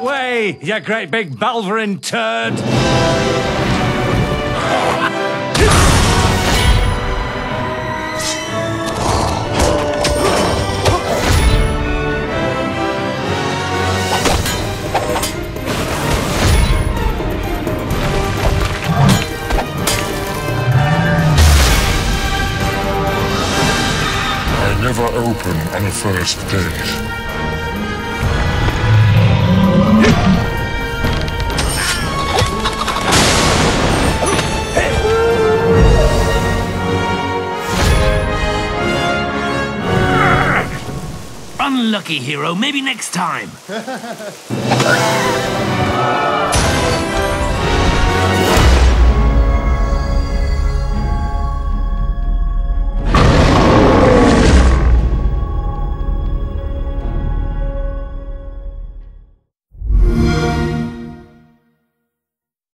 that way, you great big Balverin turd! Never open on a first date. Unlucky, hero. Maybe next time.